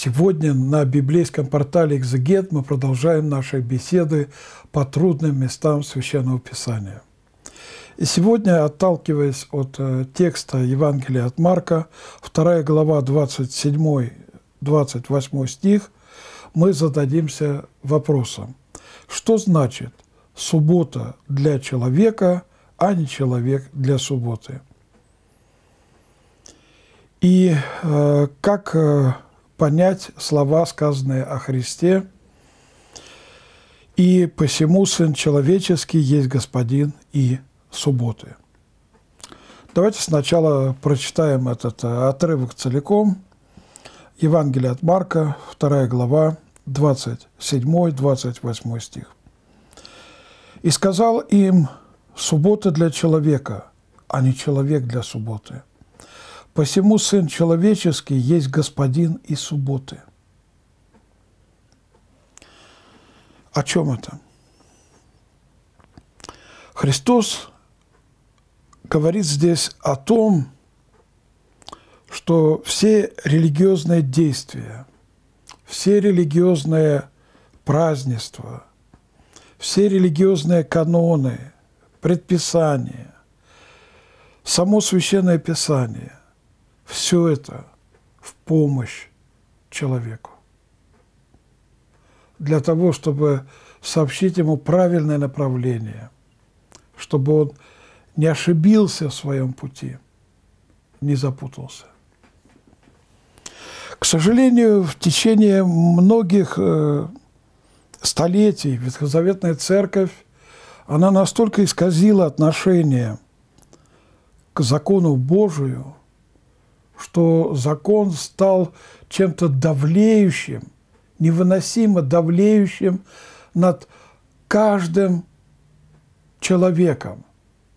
Сегодня на библейском портале «Экзегет» мы продолжаем наши беседы по трудным местам Священного Писания. И сегодня, отталкиваясь от текста Евангелия от Марка, 2 глава, 27-28 стих, мы зададимся вопросом, что значит суббота для человека, а не человек для субботы? И как понять слова, сказанные о Христе, «И посему Сын Человеческий есть Господин и субботы». Давайте сначала прочитаем этот отрывок целиком. Евангелие от Марка, 2 глава, 27-28 стих. «И сказал им: суббота для человека, а не человек для субботы. Посему Сын Человеческий есть Господин и субботы». О чем это? Христос говорит здесь о том, что все религиозные действия, все религиозные празднества, все религиозные каноны, предписания, само Священное Писание – все это в помощь человеку. Для того, чтобы сообщить ему правильное направление, чтобы он не ошибился в своем пути, не запутался. К сожалению, в течение многих столетий Ветхозаветная Церковь, она настолько исказила отношение к закону Божию, что закон стал чем-то давлеющим, невыносимо давлеющим над каждым человеком.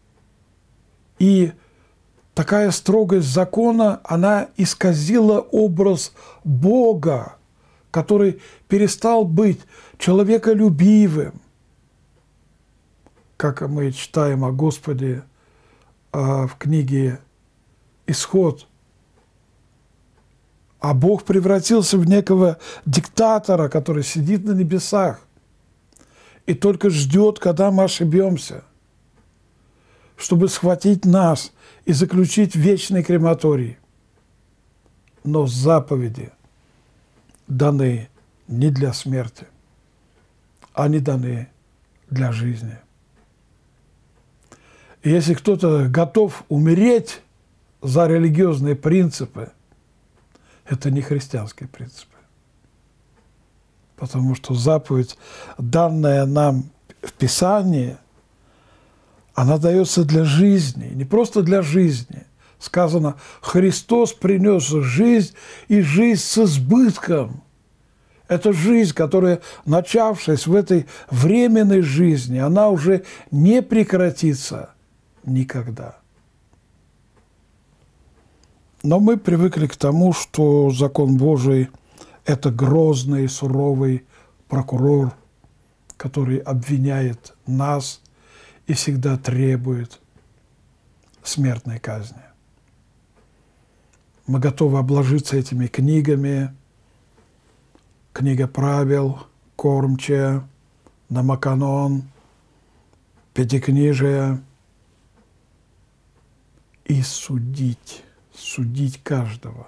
И такая строгость закона, она исказила образ Бога, который перестал быть человеколюбивым. Как мы читаем о Господе в книге «Исход», а Бог превратился в некого диктатора, который сидит на небесах и только ждет, когда мы ошибемся, чтобы схватить нас и заключить в вечный крематорий. Но заповеди даны не для смерти, они даны для жизни. И если кто-то готов умереть за религиозные принципы, это не христианские принципы. Потому что заповедь, данная нам в Писании, она дается для жизни, не просто для жизни. Сказано, Христос принес жизнь и жизнь с избытком. Это жизнь, которая, начавшись в этой временной жизни, она уже не прекратится никогда. Но мы привыкли к тому, что закон Божий – это грозный, суровый прокурор, который обвиняет нас и всегда требует смертной казни. Мы готовы обложиться этими книгами: книга правил, кормчая, Номоканон, Пятикнижие, и судить каждого.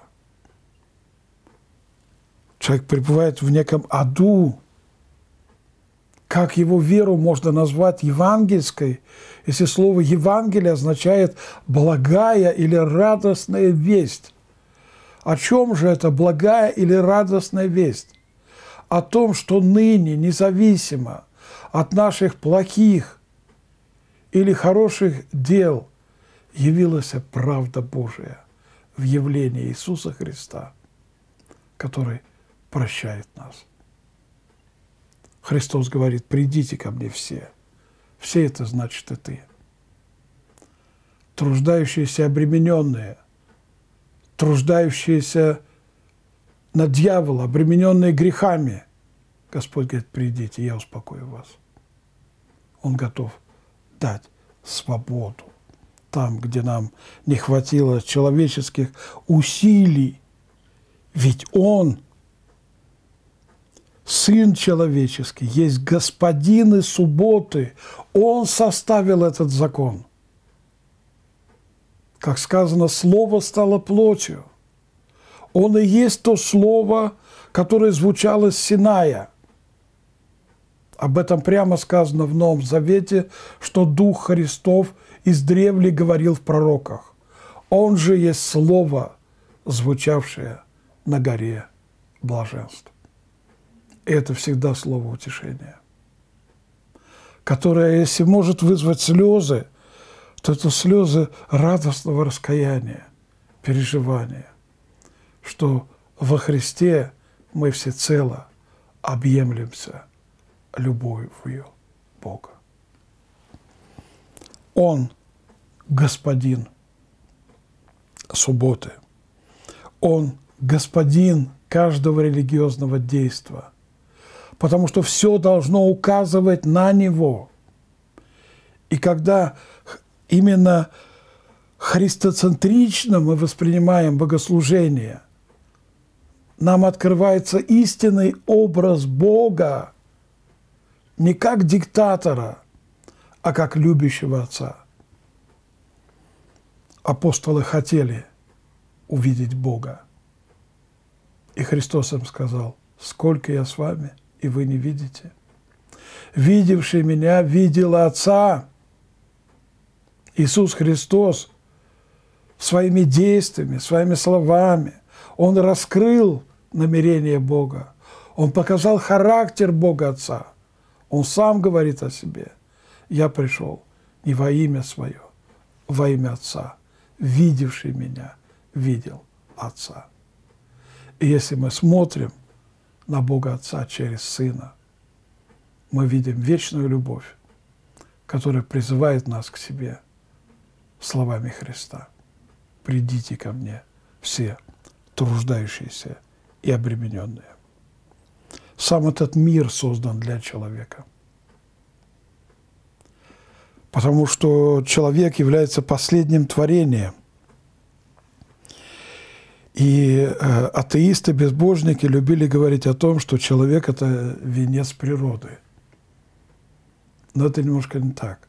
Человек пребывает в неком аду. Как его веру можно назвать евангельской, если слово «Евангелие» означает «благая» или «радостная весть»? О чем же это благая или радостная весть? О том, что ныне, независимо от наших плохих или хороших дел, явилась правда Божия в явлении Иисуса Христа, который прощает нас. Христос говорит: «Придите ко мне все». Все это значит и ты. Труждающиеся, обремененные, труждающиеся на дьявола, обремененные грехами. Господь говорит: придите, я успокою вас. Он готов дать свободу там, где нам не хватило человеческих усилий. Ведь Он Сын человеческий, есть Господин и субботы. Он составил этот закон. Как сказано, Слово стало плотью. Он и есть то Слово, которое звучало с Синая. Об этом прямо сказано в Новом Завете, что Дух Христов издревле говорил в пророках. Он же есть Слово, звучавшее на горе блаженства. И это всегда слово утешения, которое, если может вызвать слезы, то это слезы радостного раскаяния, переживания, что во Христе мы всецело объемлемся любовью Бога. Он Господин субботы. Он Господин каждого религиозного действия, потому что все должно указывать на Него. И когда именно христоцентрично мы воспринимаем богослужение, нам открывается истинный образ Бога не как диктатора, а как любящего Отца. Апостолы хотели увидеть Бога. И Христос им сказал: «Сколько я с вами, и вы не видите? Видевший меня видел Отца». Иисус Христос своими действиями, своими словами, Он раскрыл намерение Бога. Он показал характер Бога Отца. Он сам говорит о себе: «Я пришел не во имя свое, во имя Отца. Видевший меня видел Отца». И если мы смотрим на Бога Отца через Сына, мы видим вечную любовь, которая призывает нас к себе словами Христа: «Придите ко мне, все труждающиеся и обремененные». Сам этот мир создан для человека, потому что человек является последним творением. И атеисты, безбожники любили говорить о том, что человек – это венец природы. Но это немножко не так.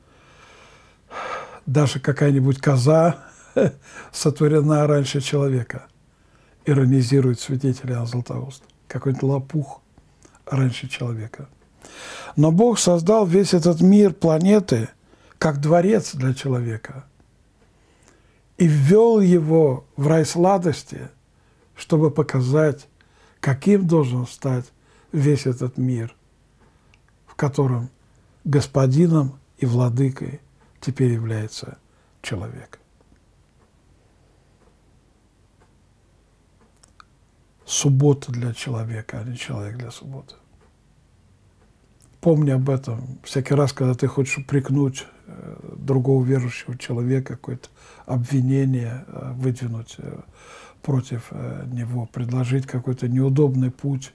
Даже какая-нибудь коза сотворена раньше человека, иронизирует святитель Иоанн Златоуст. Какой-нибудь лопух раньше человека. Но Бог создал весь этот мир, планеты, как дворец для человека. И ввел его в рай сладости, чтобы показать, каким должен стать весь этот мир, в котором господином и владыкой теперь является человек. Суббота для человека, а не человек для субботы. Помни об этом всякий раз, когда ты хочешь упрекнуть другого верующего человека, какое-то обвинение выдвинуть против него, предложить какой-то неудобный путь.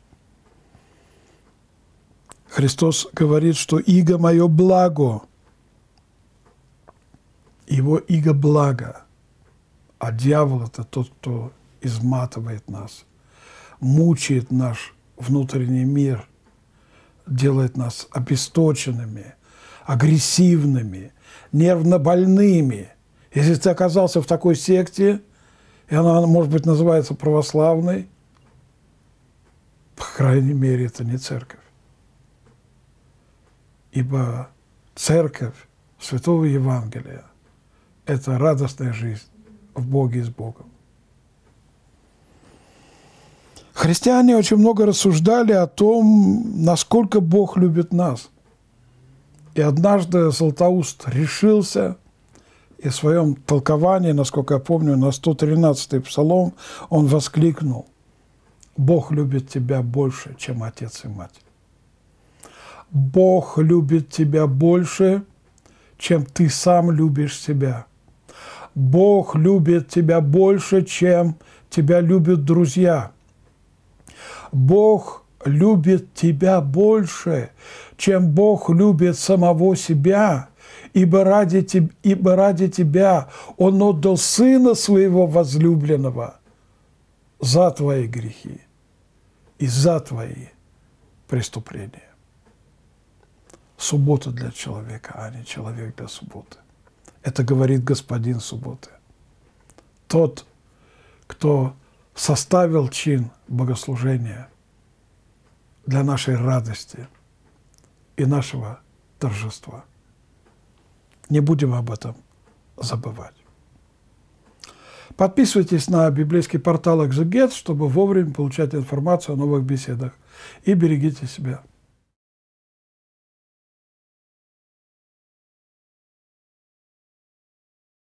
Христос говорит, что иго мое благо, его иго благо, а дьявол – это тот, кто изматывает нас, мучает наш внутренний мир, делает нас обесточенными, агрессивными, нервно больными. Если ты оказался в такой секте, и она, может быть, называется православной, по крайней мере, это не церковь. Ибо церковь Святого Евангелия – это радостная жизнь в Боге и с Богом. Христиане очень много рассуждали о том, насколько Бог любит нас. И однажды Златоуст решился, и в своем толковании, насколько я помню, на 113-й псалом он воскликнул: «Бог любит тебя больше, чем отец и мать. Бог любит тебя больше, чем ты сам любишь себя. Бог любит тебя больше, чем тебя любят друзья. Бог любит тебя больше, чем Бог любит самого себя, ибо ради тебя Он отдал Сына Своего возлюбленного за твои грехи и за твои преступление. Суббота для человека, а не человек для субботы. Это говорит Господин субботы. Тот, кто составил чин богослужения для нашей радости и нашего торжества. Не будем об этом забывать. Подписывайтесь на библейский портал Экзегет, чтобы вовремя получать информацию о новых беседах. И берегите себя.